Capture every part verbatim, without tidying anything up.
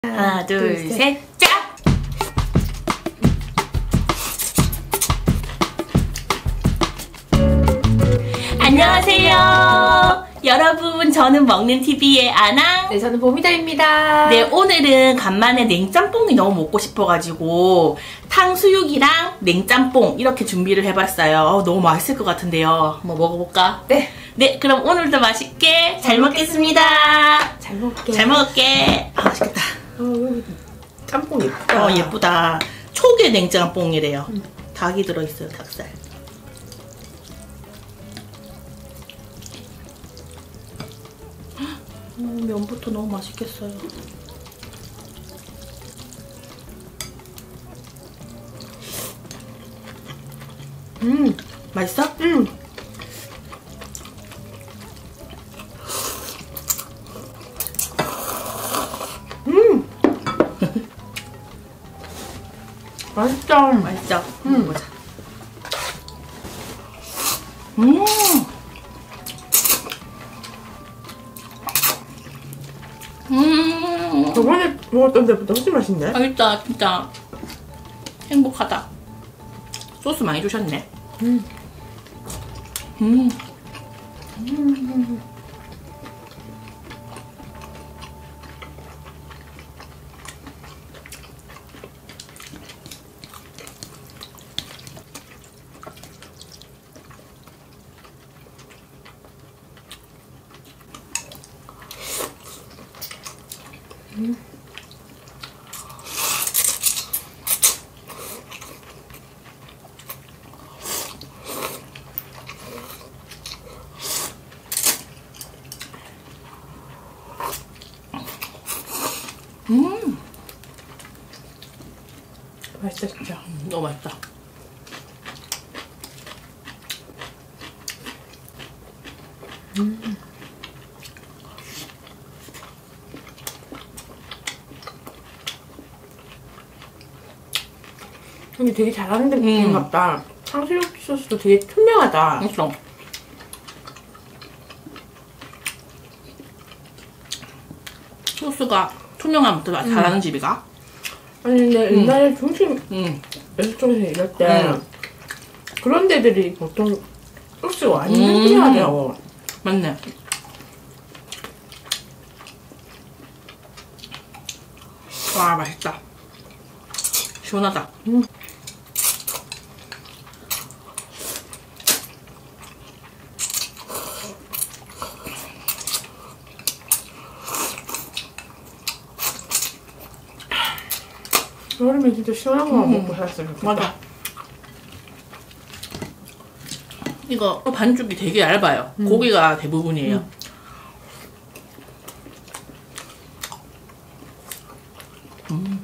하나, 둘, 둘 셋, 짝! 안녕하세요. 여러분, 저는 먹는티비의 아낭. 네, 저는 보미다입니다. 네, 오늘은 간만에 냉짬뽕이 너무 먹고 싶어가지고 탕수육이랑 냉짬뽕 이렇게 준비를 해봤어요. 어, 너무 맛있을 것 같은데요. 한번 먹어볼까? 네. 네, 그럼 오늘도 맛있게 잘, 잘 먹겠습니다. 잘 먹을게. 잘 먹을게. 아, 맛있겠다. 어, 짬뽕 예쁘다. 어, 예쁘다. 초계 냉짬뽕이래요. 음. 닭이 들어있어요, 닭살. 어, 면부터 너무 맛있겠어요. 음, 맛있어? 음. 음. 맛있다. 맛있죠? 음. 보자. 음. 음. 저번에 먹었던 데보다 훨씬 맛있네. 맛있다, 진짜. 행복하다. 소스 많이 주셨네. 음. 음. 음. 음. 음. 맛있다 진짜. 음, 너무 맛있다. 음. 형이 되게 잘하는 느낌 음. 같다. 탕수육 소스도 되게 투명하다. 그렇죠. 소스가 투명하면 더 잘하는 음. 집이가? 아니 근데 옛날에 음. 중심 음. 레스토랑에서 일할 때 음. 그런 데들이 보통 소스가 완전 음. 투명하더라고. 맞네. 와, 맛있다. 시원하다. 음. 여름에 진짜 시원한 거 음. 먹고 살았으면 좋겠다. 맞아. 이거 반죽이 되게 얇아요. 음. 고기가 대부분이에요. 음. 음.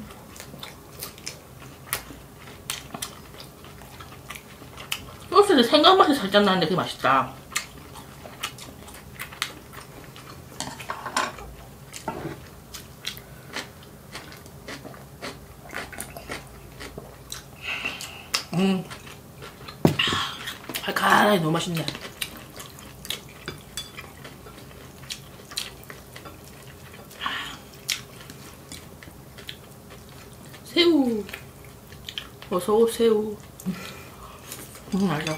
소스는 생강 맛이 살짝 나는데 그게 맛있다. 음. 칼칼하니 너무 맛있네. 새우. 어서 새우. 음, 맛있어.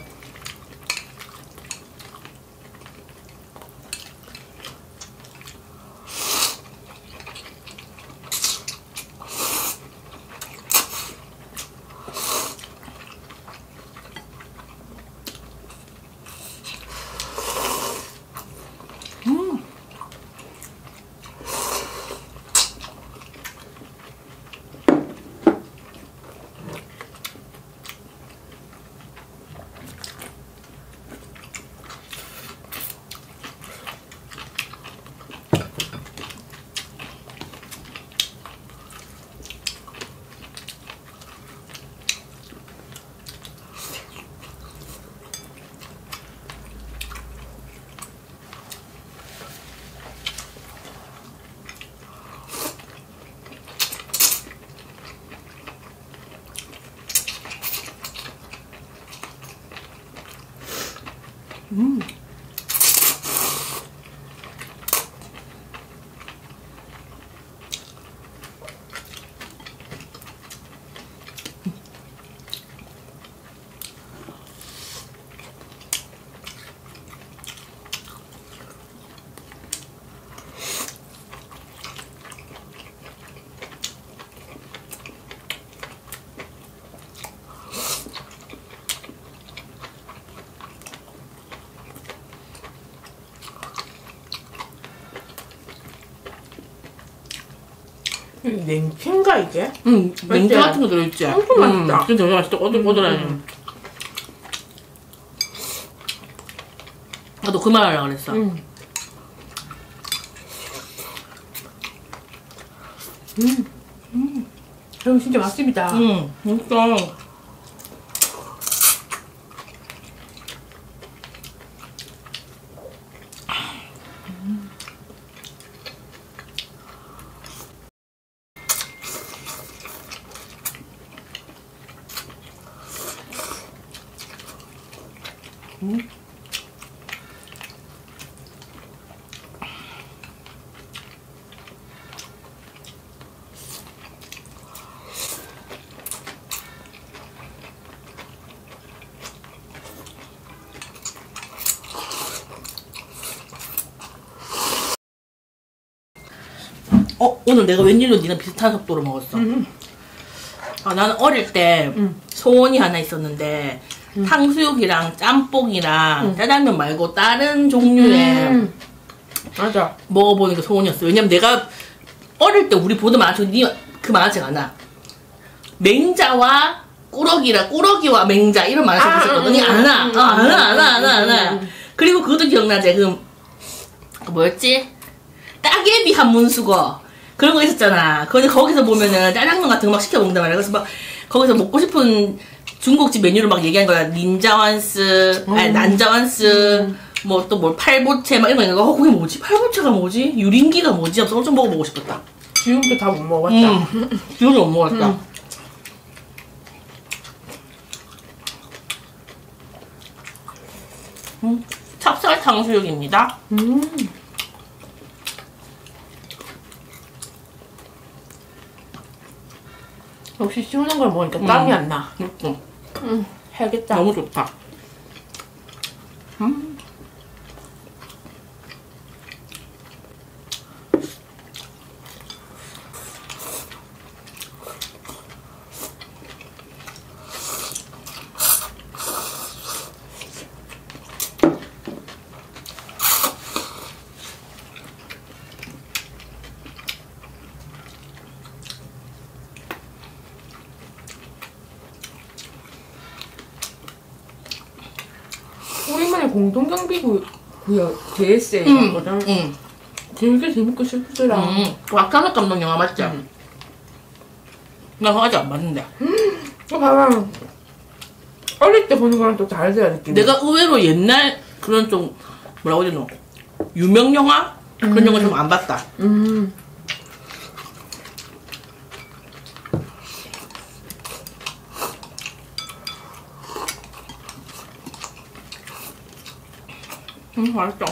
음. 냉채인가 이게? 응, 냉채 같은 거 들어있지? 엄청 맛있다. 응, 진짜 맛있다. 꼬들꼬들하니. 음. 나도 그 말 하려고 그랬어. 음. 음. 음. 형 진짜 맛집이다. 응, 진짜. 음. 어, 오늘 내가 웬일로 니랑 비슷한 속도로 먹었어. 음. 아, 나는 어릴 때 음. 소원이 하나 있었는데 음. 탕수육이랑 짬뽕이랑 음. 짜장면 말고 다른 종류의 음. 맞아. 먹어보는 게 소원이었어. 왜냐면 내가 어릴 때 우리 보던 만화책 그 만화책 안 나. 맹자와 꾸러기라 꾸러기와 맹자 이런 만화책 아, 있었거든요. 음, 안 와. 음, 어, 안 와, 안 와, 안 와, 안 와. 음, 음. 그리고 그것도 기억나지? 그, 그 뭐였지? 따개비 한문수거. 그런 거 있었잖아. 근데 거기서 보면은 짜장면 같은 거 막 시켜 먹는단 말이야. 그래서 막 거기서 먹고 싶은 중국집 메뉴를 막 얘기한 거야. 닌자완스, 아니, 음. 난자완스, 음. 뭐 또 뭐 팔보채 막 이런 거 있는 거. 어, 그게 뭐지? 팔보채가 뭐지? 유린기가 뭐지? 하면서 엄청 먹어보고 싶었다. 지금도 다 못 먹었다. 음. 지금도 못 먹었다. 음. 음. 찹쌀 탕수육입니다. 음. 역시 시원한 걸 먹으니까 음. 땀이 안 나. 음. 음, 해야겠다. 너무 좋다. 음. 우리만의 공동경비구역 제에스에이거든. 응. 응. 되게 재밌고 슬프더라. 음. 왁카노 감독 영화 맞지? 음. 나 그거 아직 안 봤는데. 어, 봐봐. 어릴 때 보는 거랑 또 다르더라, 느낌이. 내가 의외로 옛날 그런 좀 뭐라고 해야 되노? 유명 영화? 그런 음. 영화 좀 안 봤다. 음. 음, 맛있어.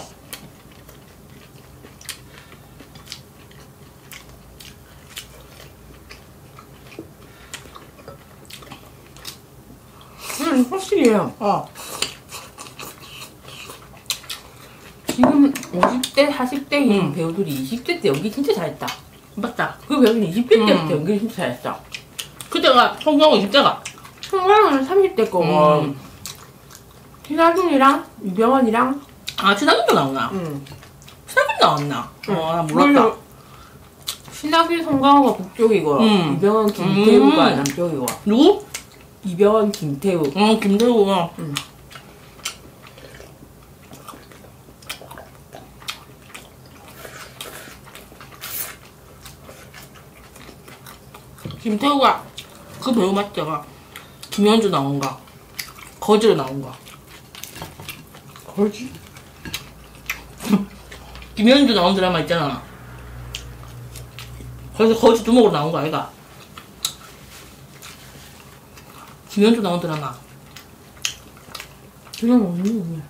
음, 확실히 어. 지금 오십 대, 사십 대인 음. 배우들이 이십 대 때 연기 진짜 잘했다. 맞다. 그 배우는 이십 대 때부터 음. 연기 진짜 잘했어. 그때가 송강호 이십 대가. 송강호는 삼십 대 거고 음. 신하균이랑 유병헌이랑 아, 신하균도 나오나? 음. 신하균 나왔나? 응. 어, 나 몰랐다. 신하균, 송강호가 북쪽이고 음. 유병헌, 김태우가 음. 남쪽이고 누구? 이병헌, 김태우. 어, 김대우. 음. 김태우가 그 배우 맞죠? 김현주 나온 거. 거지로 나온 거. 거지? 김현주 나온 드라마 있잖아. 거기서 거지 두목으로 나온 거 아이가? 김현주 나온 드라마. 그냥 없는 거야.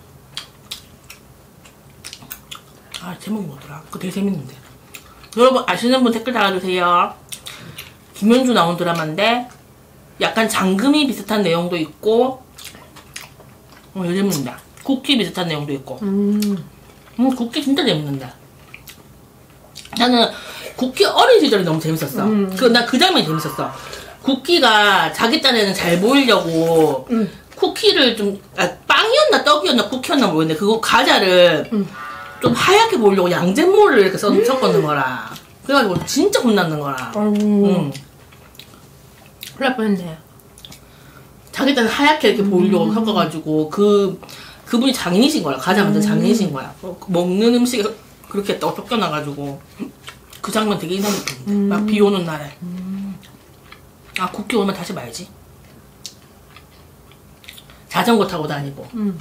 아, 제목이 뭐더라? 그거 되게 재밌는데. 여러분 아시는 분 댓글 달아주세요. 김현주 나온 드라마인데 약간 장금이 비슷한 내용도 있고 어, 이거 재밌는데. 쿠키 비슷한 내용도 있고. 음. 음, 쿠키 진짜 재밌는데. 나는 쿠키 어린 시절이 너무 재밌었어. 음. 그, 나 그 장면이 재밌었어. 쿠키가 자기 딴에는 잘 보이려고 음. 쿠키를 좀, 아, 빵이었나 떡이었나 쿠키였나 모르겠는데 그거 과자를 음. 좀 하얗게 보이려고 양잿물을 이렇게 써, 섞어놓은 거라. 그래가지고 진짜 혼났는 거라. 아이고. 응. 큰일 날 뻔했네. 자기 때는 하얗게 이렇게 보이려고 음. 섞어가지고 그 그분이 장인이신 거야. 가장 완전 장인이신 거야. 먹는 음식에 그렇게 또 쫓겨나가지고 그 장면 되게 인상 깊었는데. 음. 막 비 오는 날에. 음. 아 국회 오면 다시 봐야지. 자전거 타고 다니고. 음.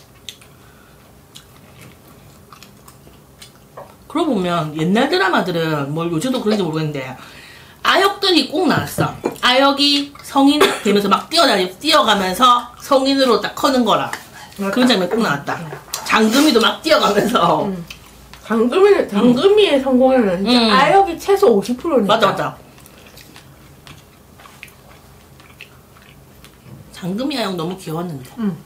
그러고 보면 옛날 드라마들은 뭘 요즘도 그런지 모르겠는데 아역들이 꼭 나왔어. 아역이 성인 되면서 막 뛰어다니 뛰어가면서 성인으로 딱 커는 거라. 그런 장면 꼭 나왔다. 장금이도 막 뛰어가면서. 음. 장금이, 장금이의 성공에는 진짜 음. 아역이 최소 오십 퍼센트니까. 맞아 맞아. 장금이 아역 너무 귀여웠는데. 음.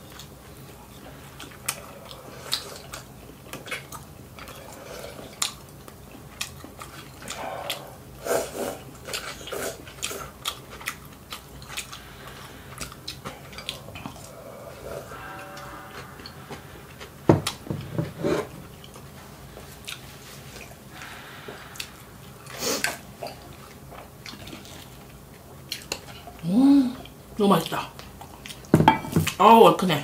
음, 너무 맛있다. 아우, 얼큰해.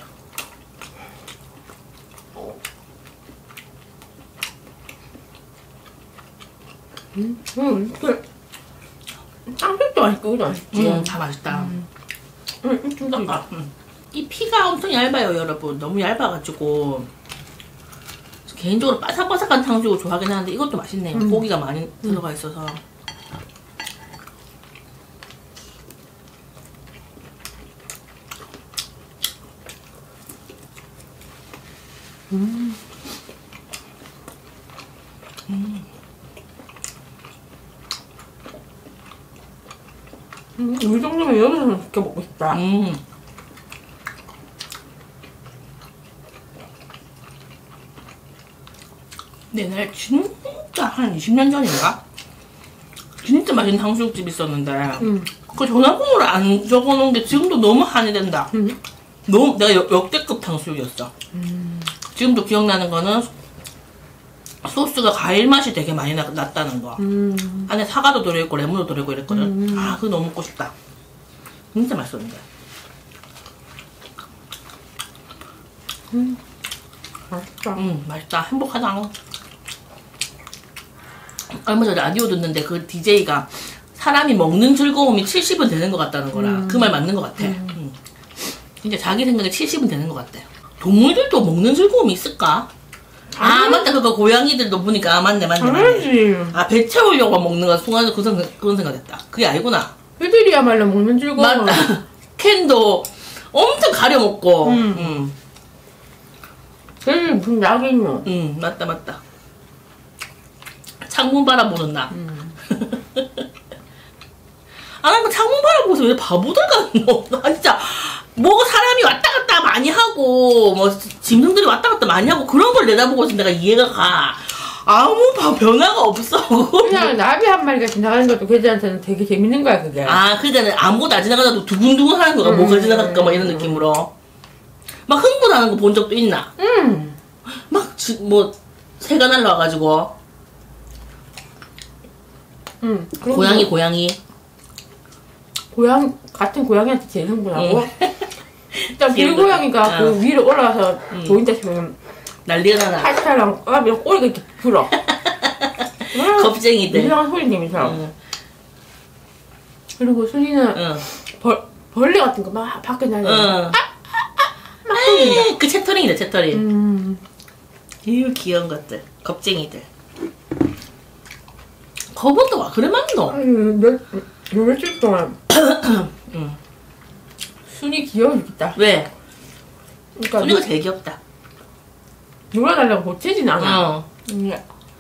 음, 음, 그, 쌍색도 맛있고, 이거 맛있지. 음, 다 맛있다. 음, 음, 진짜. 아, 음. 이 피가 엄청 얇아요, 여러분. 너무 얇아가지고. 개인적으로 바삭바삭한 탕수육을 좋아하긴 하는데 이것도 맛있네요. 음. 고기가 많이 들어가 있어서. 음. 음. 음, 이 정도면 여기서 시켜 먹고 싶다. 음. 옛날 진짜 한 이십 년 전인가? 진짜 맛있는 탕수육집 있었는데 음. 그 전화번호를 안 적어놓은 게 지금도 너무 한이 된다. 음. 너무 내가 역, 역대급 탕수육이었어. 음. 지금도 기억나는 거는 소스가 과일 맛이 되게 많이 나, 났다는 거. 음. 안에 사과도 들어있고 레몬도 들어있고 이랬거든. 음. 아 그거 너무 먹고 싶다. 진짜 맛있었는데. 음. 맛있다. 음 맛있다. 행복하다. 얼마 전에 라디오 듣는데 그 디제이가 사람이 먹는 즐거움이 칠십은 되는 것 같다는 거라. 음. 그 말 맞는 것 같아. 음. 진짜 자기 생각에 칠십은 되는 것 같아. 동물들도 먹는 즐거움이 있을까? 아 맞다. 그거 고양이들도 보니까 아 맞네 맞네 맞네. 당연하지. 아 배 채우려고 먹는 거 순간에 그 생각, 그런 생각했다. 그게 아니구나. 애들이야말로 먹는 즐거움. 맞다. 캔도 엄청 가려 먹고. 음. 음. 걔들 무슨 약이 있노? 음, 맞다 맞다. 창문 바라보는 나. 음. 아, 난 그 창문 바라보고서 왜 바보들 같노? 아, 진짜, 뭐 사람이 왔다 갔다 많이 하고, 뭐, 짐승들이 왔다 갔다 많이 하고, 그런 걸 내다보고서 내가 이해가 가. 아무 바- 변화가 없어. 그냥 나비 한 마리가 지나가는 것도 걔들한테는 되게 재밌는 거야, 그게. 아, 그러니까 아무것도 안 지나가도 두근두근 하는 거가 음. 뭐가 지나갈까, 막 이런 느낌으로. 막 흥분하는 거 본 적도 있나? 음. 막, 지, 뭐, 새가 날라와가지고. 음. 그리고 고양이, 뭐 고양이. 고양, 같은 고양이한테 제일 흥분하고. 응. 일단 귀여운 길고양이가 거죠. 그 어. 위로 올라와서 음. 보인다 싶으면 난리가 나나. 팔타랑 까비랑 꼬리가 이렇게 불어. 겁쟁이들. 이상한 소리 내면서. 응, 그리고 순이는 응, 벌, 벌레 같은 거 막 밖에 날려. 응. 막 소리나. 에이, 그 채터링이다, 채터링. 음. 이 귀여운 것들. 겁쟁이들. 겁은 와, 그래 많노? 아니, 몇, 며칠 동안. 응. 순이 귀여워 죽겠다. 왜? 그러니까 소리가 제일 귀엽다. 놀아달라고 못해진 않아. 어. 음.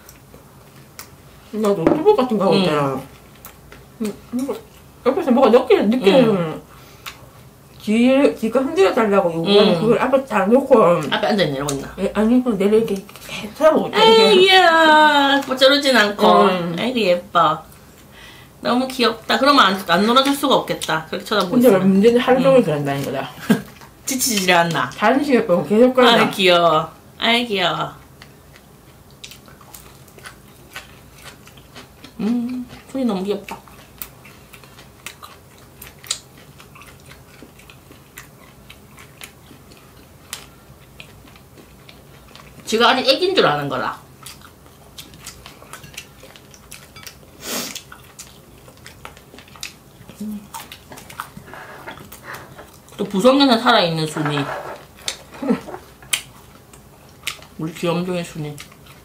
나 노트북 같은 거 하고 응. 있잖아. 음, 음, 옆에서 뭐가 느끼는, 느끼는, 뒤, 뒤가 흔들어 달라고 요구하는 응. 그걸 앞에 딱 놓고, 앞에 앉아있네, 이러고 있나? 에, 아니, 그 내려 이렇게 쳐다보고 있다. 아이야, 뭐 쩌르진 않고. 응. 아이고, 예뻐. 너무 귀엽다. 그러면 안, 안 놀아줄 수가 없겠다. 그렇게 쳐다보고 근데 있으면. 문제는 하루 종일 그런다는 거다. 지치질 않나? 다른 시간 빼고 계속 그런다. 아이, 귀여워. 아이, 귀여워. 음, 손이 너무 귀엽다. 지가 아직 애기인 줄 아는 거라. 음. 또 부성년에 살아있는 순이. 우리 귀염둥이 순이.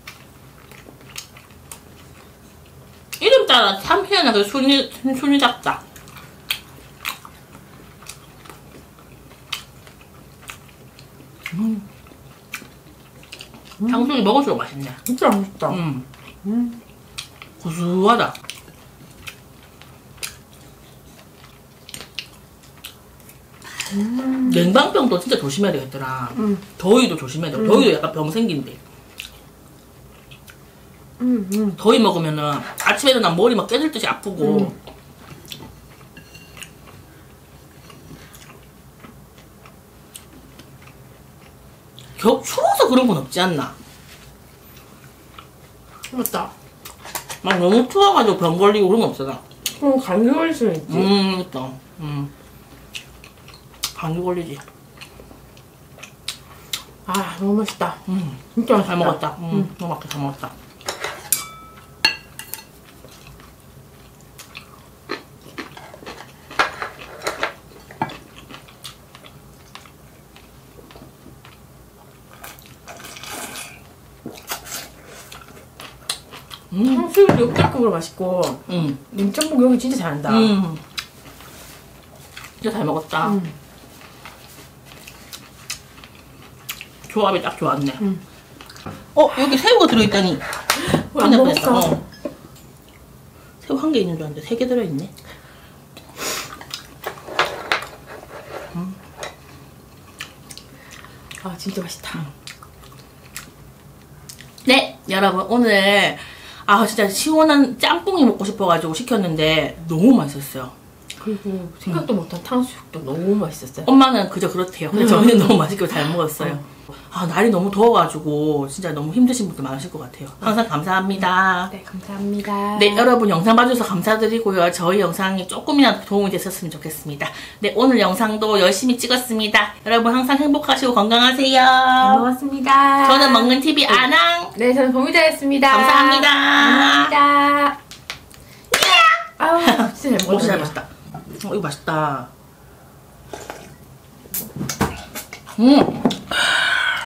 이름 따라 참 희한하게 순이, 순이 작다. 음. 탕수육이 먹을수록 맛있네. 진짜 맛있다. 음. 음. 고소하다. 음. 냉방병도 진짜 조심해야 되겠더라. 음. 더위도 조심해야 돼. 음. 더위도 약간 병 생긴대. 음, 음. 더위 먹으면은 아침에 일어나면 머리 막 깨질 듯이 아프고. 음. 겨 추워서 그런 건 없지 않나? 맞다. 막 너무 추워가지고 병 걸리고 그런 건 없잖아. 그럼 감기 걸릴 수는 있지. 음, 있다. 음. 감기 걸리지. 아, 너무 맛있다. 음. 진짜 맛있다. 잘 먹었다. 음, 음. 너무 맛있게 잘 먹었다. 음. 탕수육도 역대급으로 맛있고, 음. 냉짬뽕 여기 진짜 잘한다. 음. 진짜 잘 먹었다. 음. 조합이 딱 좋았네. 음. 어, 여기 새우가 들어있다니. 왜 안 먹었어? 어. 새우 한 개 있는 줄 알았는데 세 개 들어있네. 음. 아, 진짜 맛있다. 음. 네, 여러분 오늘 아 진짜 시원한 짬뽕이 먹고 싶어가지고 시켰는데 너무 맛있었어요. 그리고 생각도 못한 탕수육도 너무 맛있었어요. 엄마는 그저 그렇대요. 근데 저희는 너무 맛있게 잘 먹었어요. 아 날이 너무 더워가지고 진짜 너무 힘드신 분들 많으실 것 같아요. 항상 감사합니다. 네, 감사합니다. 네, 여러분 영상 봐주셔서 감사드리고요. 저희 영상이 조금이라도 도움이 됐었으면 좋겠습니다. 네, 오늘 영상도 열심히 찍었습니다. 여러분 항상 행복하시고 건강하세요. 잘 먹었습니다. 저는 먹는 티비 아낭. 네, 저는 보미자였습니다. 감사합니다. 감사합니다. 아우, 진짜 잘 오, 진짜 먹었다. 맛있다. 어, 이거 맛있다. 음.